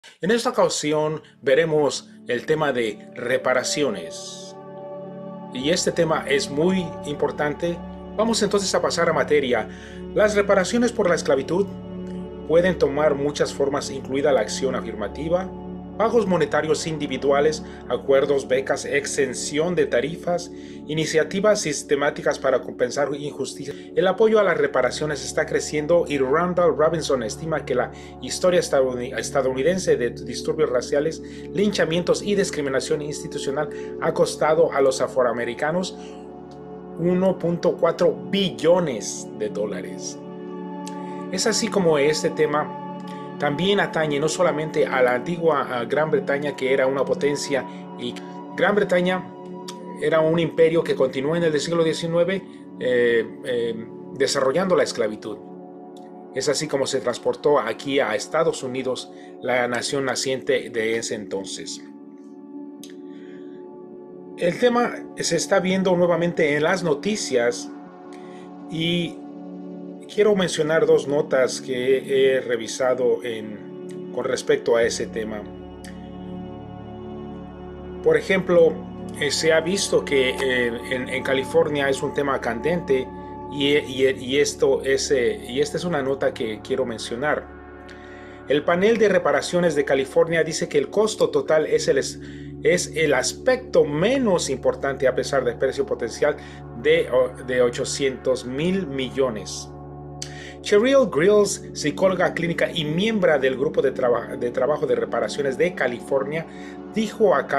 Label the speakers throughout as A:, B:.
A: En esta ocasión veremos el tema de reparaciones. Y este tema es muy importante. Vamos entonces a pasar a materia. Las reparaciones por la esclavitud pueden tomar muchas formas, incluida la acción afirmativa, pagos monetarios individuales, acuerdos, becas, exención de tarifas, iniciativas sistemáticas para compensar injusticias. El apoyo a las reparaciones está creciendo y Randall Robinson estima que la historia estadounidense de disturbios raciales, linchamientos y discriminación institucional ha costado a los afroamericanos 1.4 billones de dólares. Es así como este tema también atañe no solamente a la antigua Gran Bretaña, que era una potencia, y Gran Bretaña era un imperio que continuó en el siglo XIX desarrollando la esclavitud. Es así como se transportó aquí a Estados Unidos, la nación naciente de ese entonces. El tema se está viendo nuevamente en las noticias y quiero mencionar dos notas que he revisado con respecto a ese tema. Por ejemplo, se ha visto que en California es un tema candente y esta es una nota que quiero mencionar. El panel de reparaciones de California dice que el costo total es el aspecto menos importante a pesar del precio potencial de 800 mil millones. Cheryl Grills, psicóloga clínica y miembro del grupo de trabajo de reparaciones de California, dijo a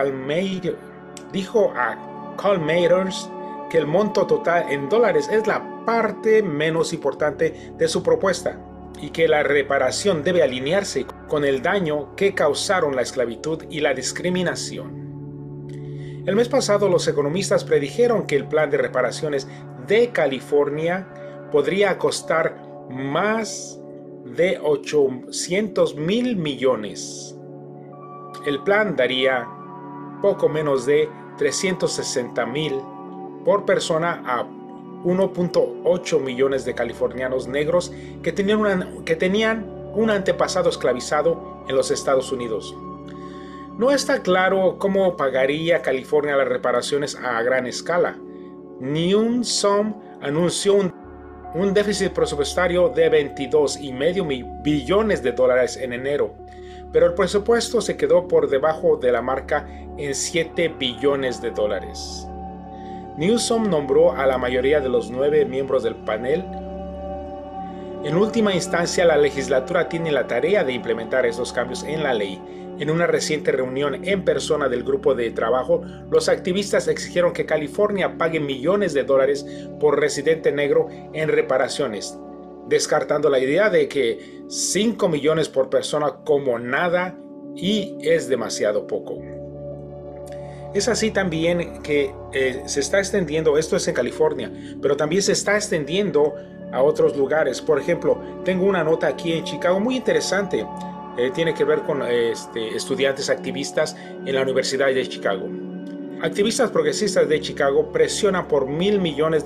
A: Call Matters que el monto total en dólares es la parte menos importante de su propuesta y que la reparación debe alinearse con el daño que causaron la esclavitud y la discriminación. El mes pasado, los economistas predijeron que el plan de reparaciones de California podría costar más de 800 mil millones. El plan daría poco menos de 360 mil por persona a 1.8 millones de californianos negros que tenían un antepasado esclavizado en los Estados Unidos. No está claro cómo pagaría California las reparaciones a gran escala. Newsom anunció un déficit presupuestario de 22,5 billones de dólares en enero, pero el presupuesto se quedó por debajo de la marca en 7 billones de dólares. Newsom nombró a la mayoría de los 9 miembros del panel. En última instancia, la legislatura tiene la tarea de implementar estos cambios en la ley. En una reciente reunión en persona del grupo de trabajo, los activistas exigieron que California pague millones de dólares por residente negro en reparaciones, descartando la idea de que 5 millones por persona como nada y es demasiado poco. Es así también que se está extendiendo, esto es en California, pero también se está extendiendo a otros lugares. Por ejemplo, tengo una nota aquí en Chicago muy interesante. Tiene que ver con estudiantes activistas en la Universidad de Chicago. Activistas progresistas de Chicago presionan por $1,000 millones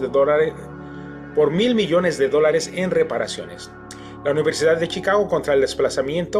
A: en reparaciones. La Universidad de Chicago contra el desplazamiento,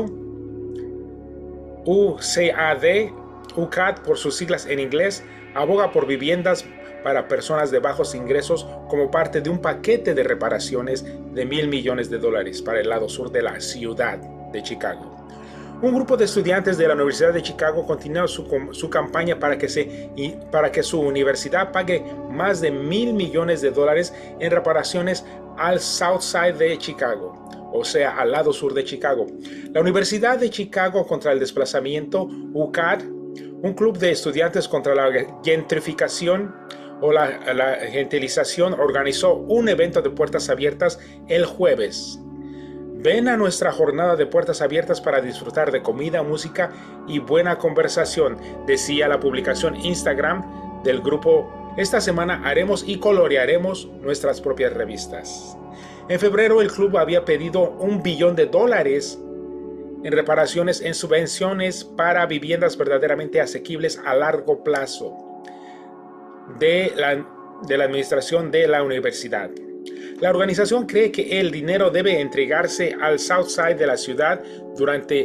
A: UCAD por sus siglas en inglés, aboga por viviendas para personas de bajos ingresos como parte de un paquete de reparaciones de $1,000 millones para el lado sur de la ciudad de Chicago. Un grupo de estudiantes de la Universidad de Chicago continúa su campaña para que su universidad pague más de $1,000 millones en reparaciones al South Side de Chicago, o sea, al lado sur de Chicago. La Universidad de Chicago contra el desplazamiento, UCAD, un club de estudiantes contra la gentrificación o la gentilización, organizó un evento de puertas abiertas el jueves. Ven a nuestra jornada de puertas abiertas para disfrutar de comida, música y buena conversación, decía la publicación Instagram del grupo. Esta semana haremos y colorearemos nuestras propias revistas. En febrero, el club había pedido $1 billón en reparaciones en subvenciones para viviendas verdaderamente asequibles a largo plazo de la administración de la universidad. La organización cree que el dinero debe entregarse al South Side de la ciudad durante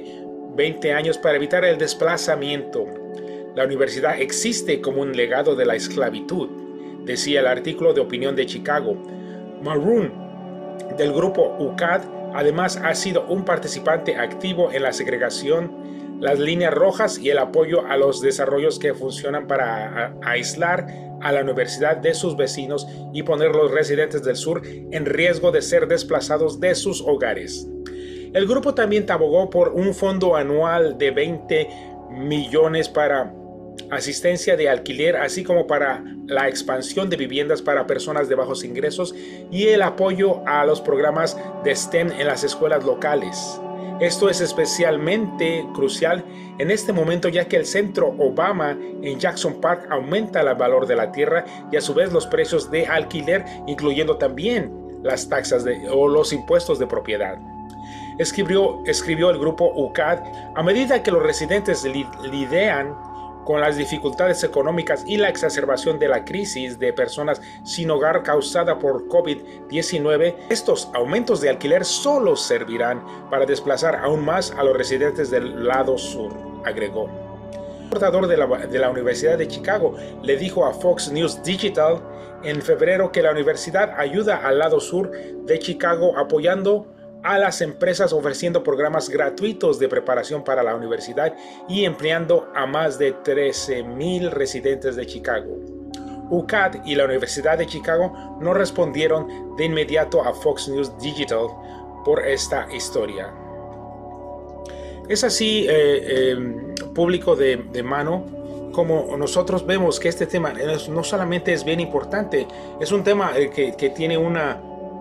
A: 20 años para evitar el desplazamiento. La universidad existe como un legado de la esclavitud, decía el artículo de opinión de Chicago. Maroon, del grupo UCAD, además ha sido un participante activo en la segregación, las líneas rojas y el apoyo a los desarrollos que funcionan para aislar a la universidad de sus vecinos y poner a los residentes del sur en riesgo de ser desplazados de sus hogares. El grupo también abogó por un fondo anual de 20 millones para asistencia de alquiler, así como para la expansión de viviendas para personas de bajos ingresos y el apoyo a los programas de STEM en las escuelas locales. Esto es especialmente crucial en este momento, ya que el centro Obama en Jackson Park aumenta el valor de la tierra y a su vez los precios de alquiler, incluyendo también las taxas o los impuestos de propiedad. Escribió el grupo UCAD: a medida que los residentes lidian con las dificultades económicas y la exacerbación de la crisis de personas sin hogar causada por COVID-19, estos aumentos de alquiler solo servirán para desplazar aún más a los residentes del lado sur, agregó. El portador de la Universidad de Chicago le dijo a Fox News Digital en febrero que la universidad ayuda al lado sur de Chicago apoyando a las empresas, ofreciendo programas gratuitos de preparación para la universidad y empleando a más de 13,000 residentes de Chicago. UCAD y la Universidad de Chicago no respondieron de inmediato a Fox News Digital por esta historia. Es así, público de mano, como nosotros vemos que este tema no solamente es bien importante, es un tema que tiene una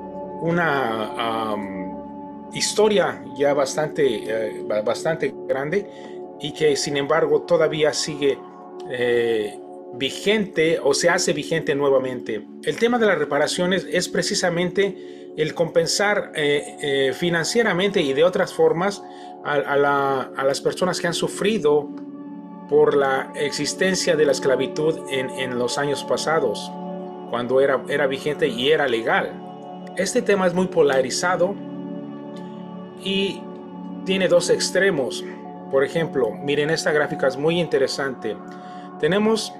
A: historia ya bastante grande y que sin embargo todavía sigue vigente o se hace vigente nuevamente. El tema de las reparaciones es precisamente el compensar financieramente y de otras formas a las personas que han sufrido por la existencia de la esclavitud en los años pasados, cuando era vigente y era legal. Este tema es muy polarizado y tiene dos extremos. Por ejemplo, miren, esta gráfica es muy interesante. Tenemos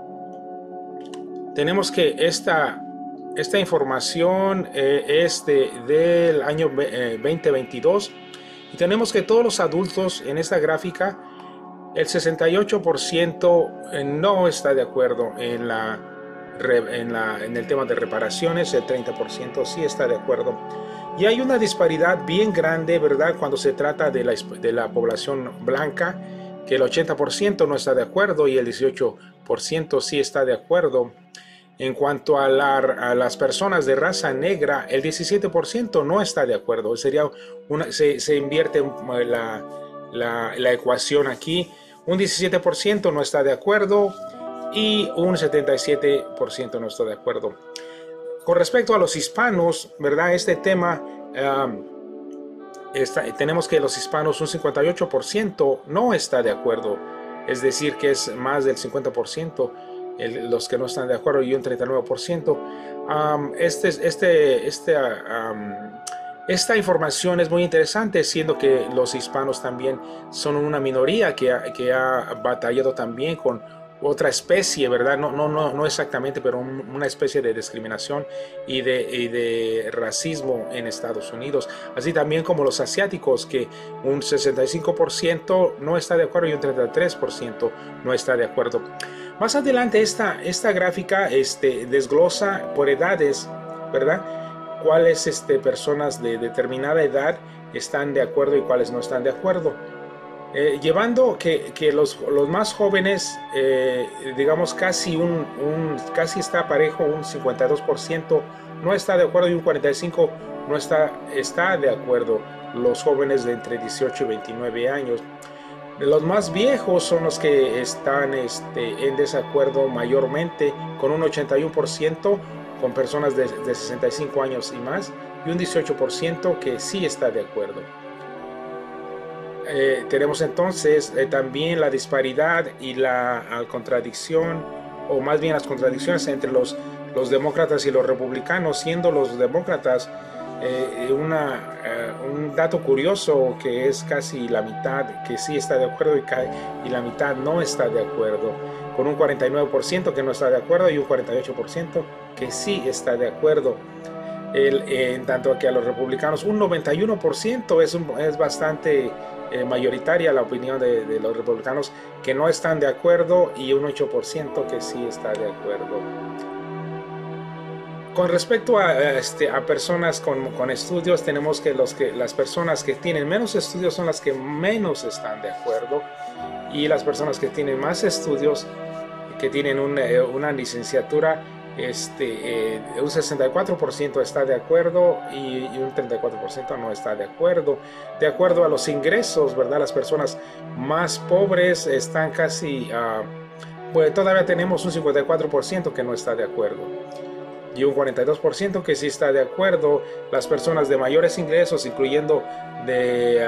A: que esta información es del año 2022 y tenemos que todos los adultos en esta gráfica, el 68% no está de acuerdo en el tema de reparaciones, el 30% sí está de acuerdo. Y hay una disparidad bien grande, ¿verdad?, cuando se trata de la población blanca, que el 80% no está de acuerdo y el 18% sí está de acuerdo. En cuanto a las personas de raza negra, el 17% no está de acuerdo. Se invierte la ecuación aquí. Un 17% no está de acuerdo y un 77% no está de acuerdo. Con respecto a los hispanos, ¿verdad? Este tema, tenemos que los hispanos, un 58% no está de acuerdo. Es decir, que es más del 50% los que no están de acuerdo y un 39%. Esta información es muy interesante, siendo que los hispanos también son una minoría que ha batallado también con otra especie, ¿verdad? No exactamente, pero una especie de discriminación y de racismo en Estados Unidos. Así también como los asiáticos, que un 65% no está de acuerdo y un 33% no está de acuerdo. Más adelante esta gráfica desglosa por edades, ¿verdad?, cuáles personas de determinada edad están de acuerdo y cuáles no están de acuerdo. Llevando que los más jóvenes, digamos casi está parejo, un 52% no está de acuerdo y un 45% no está de acuerdo, los jóvenes de entre 18 y 29 años. Los más viejos son los que están en desacuerdo mayormente, con un 81% con personas de 65 años y más y un 18% que sí está de acuerdo. Tenemos entonces también la disparidad y la contradicción, o más bien las contradicciones entre los demócratas y los republicanos, siendo los demócratas un dato curioso que es casi la mitad que sí está de acuerdo y la mitad no está de acuerdo, con un 49% que no está de acuerdo y un 48% que sí está de acuerdo. En tanto que a los republicanos un 91% es bastante mayoritaria la opinión de los republicanos que no están de acuerdo y un 8% que sí está de acuerdo. Con respecto a personas con estudios, tenemos que las personas que tienen menos estudios son las que menos están de acuerdo, y las personas que tienen más estudios, que tienen una licenciatura, un 64% está de acuerdo y un 34% no está de acuerdo. De acuerdo a los ingresos, ¿verdad? Las personas más pobres están casi, pues todavía tenemos un 54% que no está de acuerdo y un 42% que sí está de acuerdo. Las personas de mayores ingresos, incluyendo de,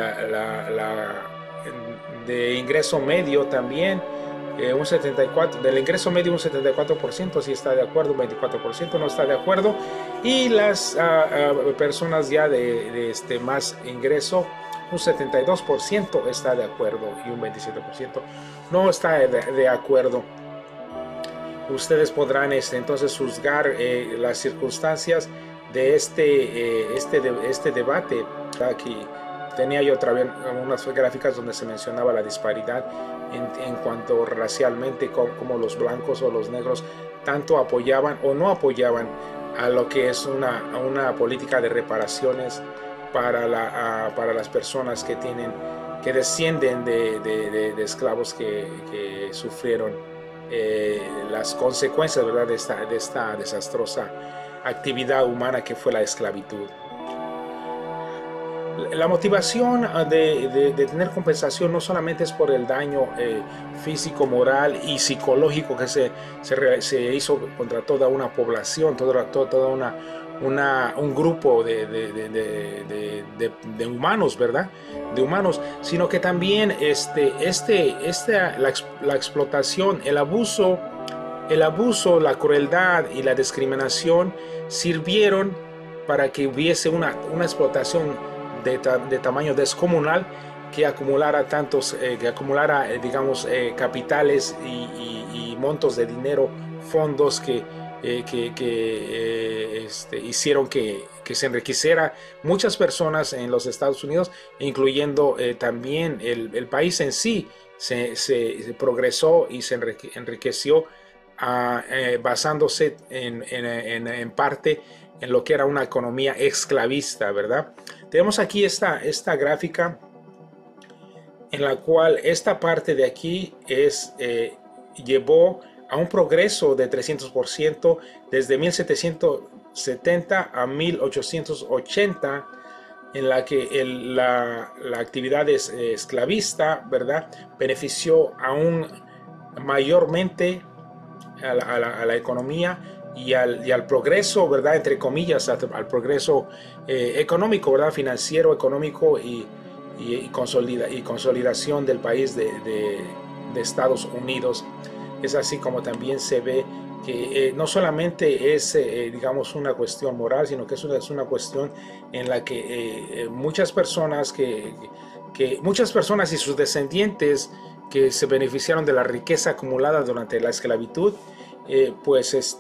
A: de ingreso medio también, un 74%, del ingreso medio un 74% sí está de acuerdo, un 24% no está de acuerdo, y las personas ya de más ingreso, un 72% está de acuerdo y un 27% no está de acuerdo. Ustedes podrán entonces juzgar las circunstancias de este debate. Aquí tenía yo otra vez unas gráficas donde se mencionaba la disparidad en cuanto racialmente, como los blancos o los negros tanto apoyaban o no apoyaban a lo que es una política de reparaciones para las personas que descienden de esclavos que sufrieron las consecuencias, ¿verdad?, de esta desastrosa actividad humana que fue la esclavitud. La motivación de tener compensación no solamente es por el daño físico, moral y psicológico que se hizo contra toda una población, toda un grupo de humanos, ¿verdad? De humanos, sino que también la explotación, el abuso, la crueldad y la discriminación sirvieron para que hubiese una explotación de tamaño descomunal que acumulara digamos, capitales y montos de dinero, fondos que hicieron que se enriqueciera muchas personas en los Estados Unidos, incluyendo también el país en sí se progresó y se enriqueció basándose en parte en lo que era una economía esclavista, ¿verdad? Tenemos aquí esta gráfica en la cual esta parte de aquí llevó a un progreso de 300% desde 1770 a 1880, en la que la actividad esclavista, ¿verdad?, benefició aún mayormente a la economía y al progreso, ¿verdad?, entre comillas, al progreso económico, ¿verdad?, financiero, económico y consolidación del país de Estados Unidos. Es así como también se ve que no solamente es, digamos, una cuestión moral, sino que es una cuestión en la que muchas personas muchas personas y sus descendientes que se beneficiaron de la riqueza acumulada durante la esclavitud, pues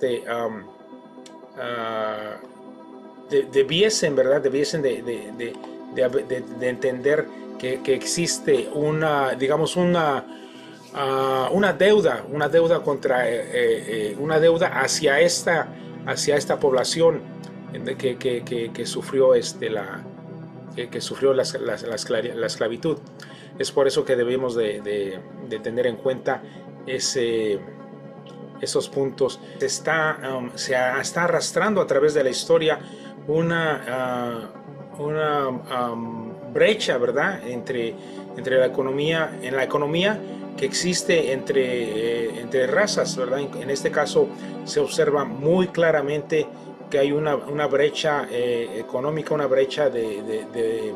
A: debiesen, ¿verdad? Debiesen de entender que existe digamos, una deuda hacia esta población que sufrió que sufrió la esclavitud. Es por eso que debemos de tener en cuenta esos puntos. Se está arrastrando a través de la historia una brecha, ¿verdad?, entre la economía, que existe entre razas, ¿verdad? En este caso se observa muy claramente que hay una brecha económica, una brecha de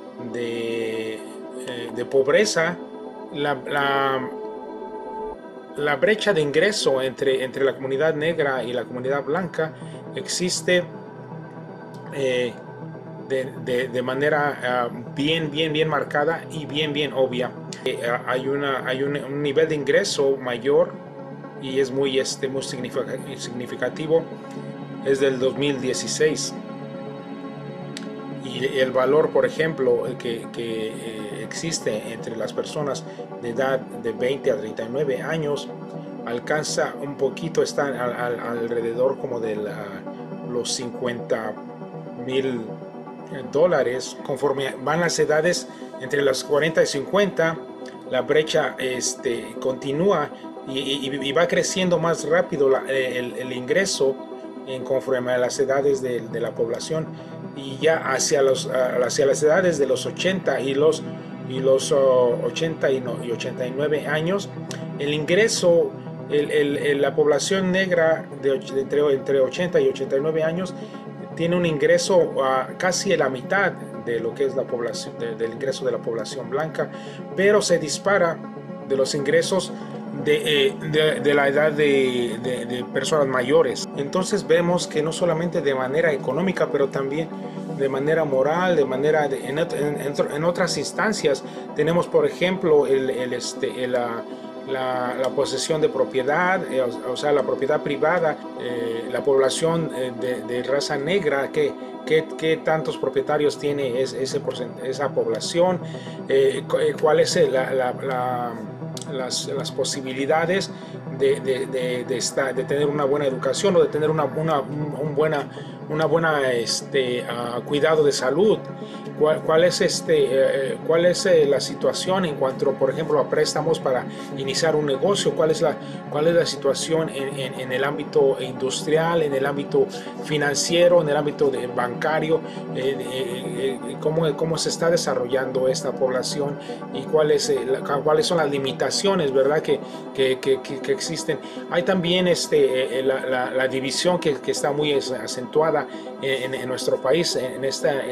A: pobreza. La brecha de ingreso entre la comunidad negra y la comunidad blanca existe de manera bien marcada y bien obvia. Hay un nivel de ingreso mayor y es muy significativo. Es del 2016 y el valor, por ejemplo, que existe entre las personas de edad de 20 a 39 años alcanza un poquito, está alrededor como de los $50,000. Conforme van las edades entre los 40 y 50, la brecha continúa y va creciendo más rápido el ingreso conforme a las edades de la población, y ya hacia las edades de los 80 y los 80 y 89 años, el ingreso, la población negra entre 80 y 89 años tiene un ingreso casi a la mitad de lo que es la población, del ingreso de la población blanca, pero se dispara de los ingresos de la edad de personas mayores. Entonces vemos que no solamente de manera económica, pero también de manera moral, en otras instancias. Tenemos, por ejemplo, la posesión de propiedad, o sea, la propiedad privada, la población de raza negra, ¿qué tantos propietarios tiene esa población? ¿Cuál es las posibilidades de tener una buena educación o de tener una buena cuidado de salud? ¿Cuál es la situación en cuanto, por ejemplo, a préstamos para iniciar un negocio? ¿Cuál es la situación en el ámbito industrial, en el ámbito financiero, en el ámbito bancario? ¿Cómo se está desarrollando esta población y cuáles son las limitaciones, verdad, que existen? Hay también la división que está muy acentuada en nuestro país en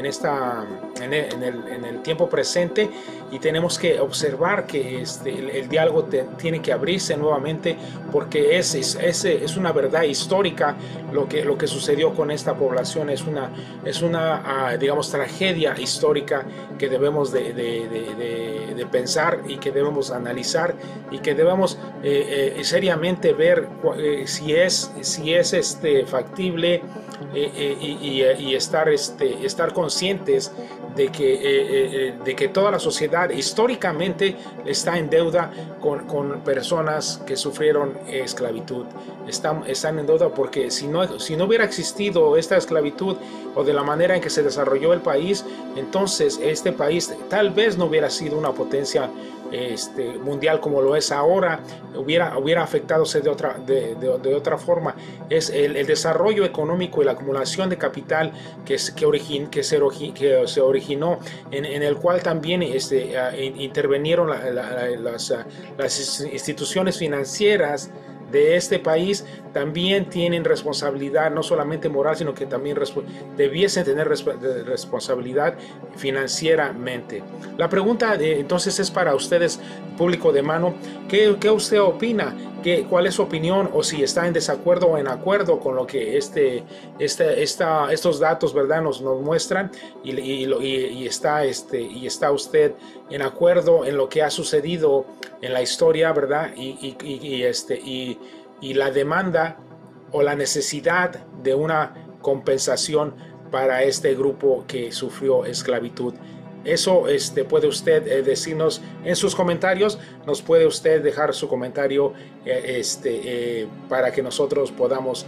A: el tiempo presente, y tenemos que observar que el diálogo tiene que abrirse nuevamente, porque es una verdad histórica lo que sucedió con esta población. Es una digamos, tragedia histórica que debemos de pensar y que debemos analizar y que debemos seriamente ver si es factible, y estar conscientes de que toda la sociedad históricamente está en deuda con personas que sufrieron esclavitud. Están en deuda porque si no hubiera existido esta esclavitud, o de la manera en que se desarrolló el país, entonces este país tal vez no hubiera sido una potencia mundial como lo es ahora. Hubiera afectadose de otra forma. Es el desarrollo económico y la acumulación de capital que se originó, en el cual también intervinieron las instituciones financieras de este país. También tienen responsabilidad, no solamente moral, sino que también debiesen tener responsabilidad financieramente. La pregunta entonces es para ustedes, público de Mano: ¿qué usted opina? ¿Cuál es su opinión? O si está en desacuerdo o en acuerdo con lo que estos datos, ¿verdad?, nos muestran, y está usted en acuerdo en lo que ha sucedido en la historia, ¿verdad? Y la demanda o la necesidad de una compensación para este grupo que sufrió esclavitud. Eso puede usted decirnos en sus comentarios. Nos puede usted dejar su comentario para que nosotros podamos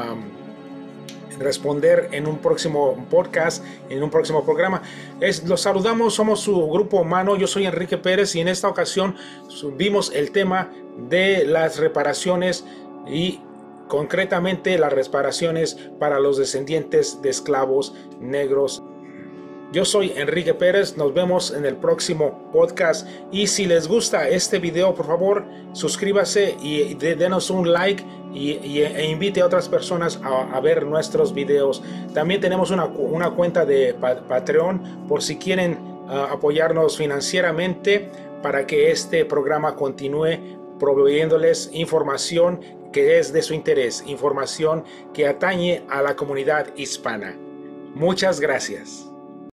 A: responder en un próximo podcast, en un próximo programa. Los saludamos, somos su grupo Mano. Yo soy Enrique Pérez, y en esta ocasión vimos el tema de las reparaciones, y concretamente las reparaciones para los descendientes de esclavos negros. Yo soy Enrique Pérez, nos vemos en el próximo podcast, y si les gusta este video, por favor suscríbase y denos un like, e invite a otras personas a ver nuestros videos. También tenemos una cuenta de Patreon por si quieren apoyarnos financieramente para que este programa continúe proveyéndoles información que es de su interés, información que atañe a la comunidad hispana. Muchas gracias.